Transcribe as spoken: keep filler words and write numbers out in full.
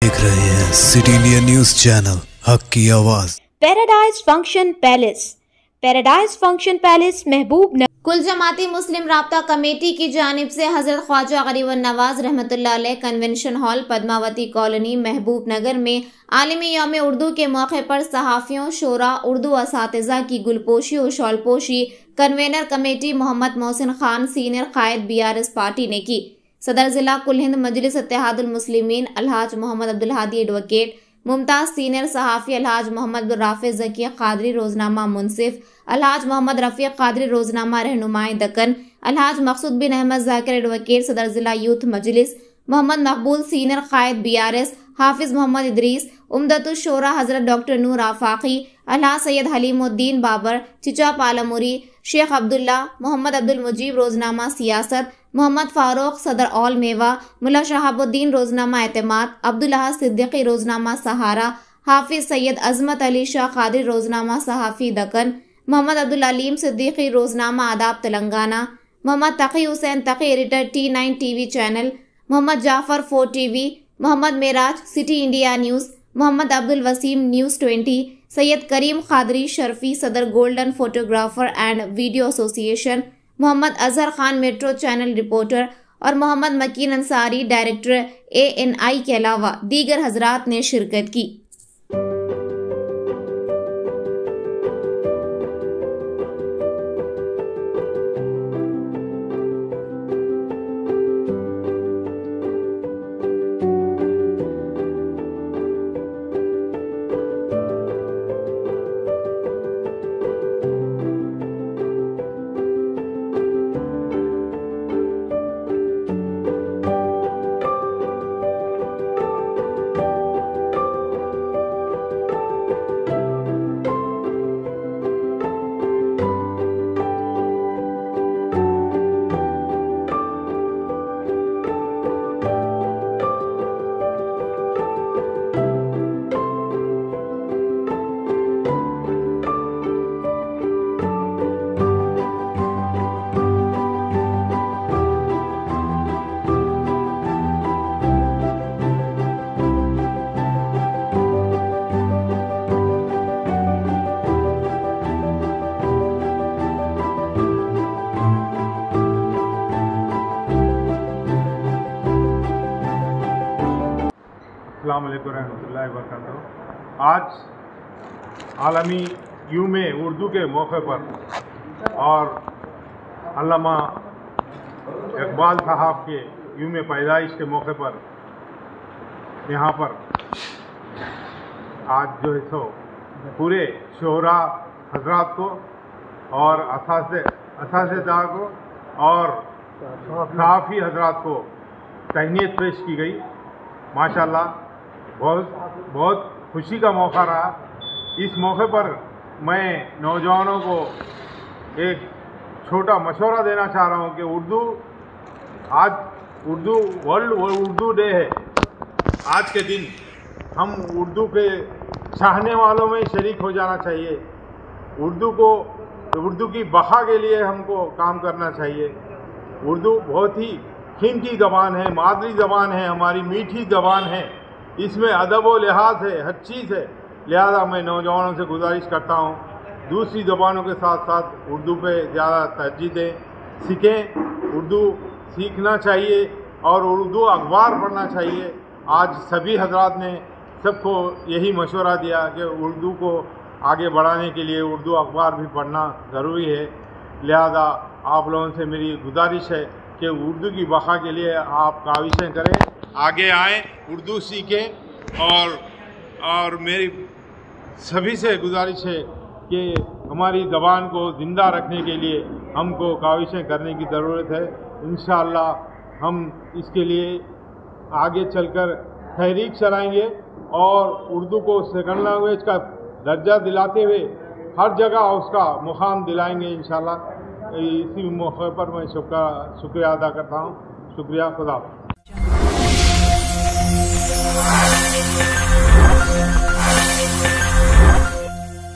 देख रहे हैं सिटी इंडिया न्यूज चैनल, हक की आवाज। Paradise Function Palace. Paradise Function Palace Mahabubnagar. कुल जमाती मुस्लिम राब्ता कमेटी की जानिब से हजरत ख्वाजा गरीब नवाज रहमतुल्लाह अलैह कन्वेंशन हॉल पद्मावती कॉलोनी महबूब नगर में आलमी यौम उर्दू के मौके पर सहाफ़ियों, शोरा, उर्दू असातिज़ा की गुलपोशी और शॉलपोशी convener committee Mohammed Mohsin Khan senior कायद बी आर एस पार्टी ने की। सदर जिला कुल हिंद मजलिस इत्तेहादुल मुस्लिमीन अलहाज मोहम्मद अब्दुल हादी एडवोकेट, मुमताज सीनियर सहाफ़ी अलहाज मोहम्मद राफे ज़किया कादरी रोजनामा मुनसिफ, अलहाज मोहम्मद रफ़ीक कादरी रोजनामा रहनुमाए दक्कन, अलहाज मकसूद बिन अहमद ज़ाकिर एडवोकेट सदर जिला यूथ मजलिस, मोहम्मद मकबूल सीनियर कायद B R S, Hafiz Mohammed Idris, उम्दतुश शोरा हजरत डॉक्टर नूर आफाकी, अलहाज सैयद हलीमुद्दीन बाबर, चिचा पालमुरी, शेख अब्दुल्ला, मोहम्मद अब्दुल मुजीब रोजनामा सियासत, मोहम्मद फारूक सदर ऑल मेवा, मुल्ला शहाबुद्दीन रोजनामा एतमाद, अब्दुल अहद सिद्दीकी रोजनामा सहारा, हाफिज सैयद अजमत अली शाह कादरी रोजनामा सहाफ़ी दक्कन, मोहम्मद अब्दुल अलीम सिद्दीकी रोजनामा Adab Telangana, Mohammed Taqi Hussain Taqi editor T nine TV channel, Mohammed Jafar four TV, Mohammed Meraj City India News, Mohammed Abdul Waseem News twenty, Syed Karim Khadri Sharfi सदर golden photographer and video association, Mohammed Azhar Khan metro channel reporter और Mohammed Makeen Ansari director A N I के अलावा दीगर हजरात ने शिरकत की। अस्सलामु अलैकुम रहमतुल्लाहि व बरकातहू। आज आलमी यूम उर्दू के मौके पर और अल्लामा इकबाल साहब के यूम पैदाइश के मौके पर यहाँ पर आज जो है सो पूरे शोहरा हजरात को और असातिज़ा को और सहाफ़ी हजरात को तहनीत पेश की गई। माशाअल्लाह बहुत बहुत खुशी का मौका रहा। इस मौके पर मैं नौजवानों को एक छोटा मशवरा देना चाह रहा हूँ कि उर्दू आज उर्दू वर्ल्ड उर्दू डे है। आज के दिन हम उर्दू के चाहने वालों में शरीक हो जाना चाहिए। उर्दू को उर्दू की बहा के लिए हमको काम करना चाहिए। उर्दू बहुत ही कीमती ज़बान है, मादरी ज़बान है, हमारी मीठी ज़बान है। इसमें अदब व लिहाज है, हर चीज़ है। लिहाजा मैं नौजवानों से गुजारिश करता हूँ दूसरी ज़बानों के साथ साथ उर्दू पे ज़्यादा तरजीह दें, सीखें। उर्दू सीखना चाहिए और उर्दू अखबार पढ़ना चाहिए। आज सभी हजरात ने सबको यही मशवरा दिया कि उर्दू को आगे बढ़ाने के लिए उर्दू अखबार भी पढ़ना ज़रूरी है। लिहाजा आप लोगों से मेरी गुजारिश है कि उर्दू की बका के लिए आप काविशें करें, आगे आएँ, उर्दू सीखें। और और मेरी सभी से गुजारिश है कि हमारी ज़बान को ज़िंदा रखने के लिए हमको काविशें करने की ज़रूरत है। इंशाअल्लाह हम इसके लिए आगे चलकर तहरीक चलाएंगे और उर्दू को सेकंड लैंग्वेज का दर्जा दिलाते हुए हर जगह उसका मुकाम दिलाएंगे इंशाअल्लाह। इसी मौके पर मैं शुक्रिया अदा करता हूँ। शुक्रिया, खुदा।